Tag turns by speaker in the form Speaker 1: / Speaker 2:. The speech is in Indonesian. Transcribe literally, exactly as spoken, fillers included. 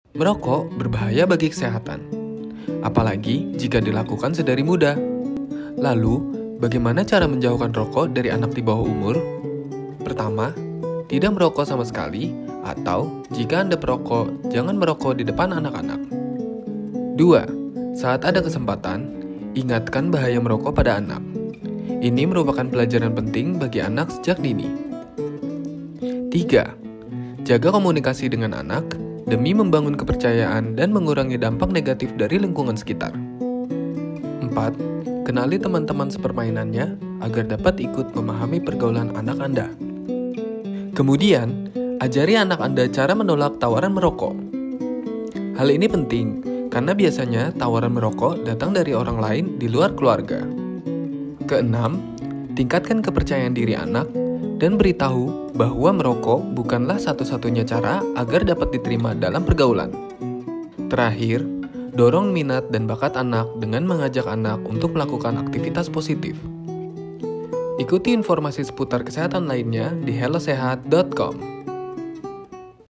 Speaker 1: Merokok berbahaya bagi kesehatan, apalagi jika dilakukan sedari muda. Lalu, bagaimana cara menjauhkan rokok dari anak di bawah umur? Pertama, tidak merokok sama sekali, atau jika Anda perokok, jangan merokok di depan anak-anak. Dua, saat ada kesempatan, ingatkan bahaya merokok pada anak. Ini merupakan pelajaran penting bagi anak sejak dini. Tiga, jaga komunikasi dengan anak demi membangun kepercayaan dan mengurangi dampak negatif dari lingkungan sekitar. Empat, kenali teman-teman sepermainannya agar dapat ikut memahami pergaulan anak Anda. Kemudian, ajari anak Anda cara menolak tawaran merokok. Hal ini penting karena biasanya tawaran merokok datang dari orang lain di luar keluarga. Keenam, tingkatkan kepercayaan diri anak dan beritahu bahwa merokok bukanlah satu-satunya cara agar dapat diterima dalam pergaulan. Terakhir, dorong minat dan bakat anak dengan mengajak anak untuk melakukan aktivitas positif. Ikuti informasi seputar kesehatan lainnya di hellosehat dot com.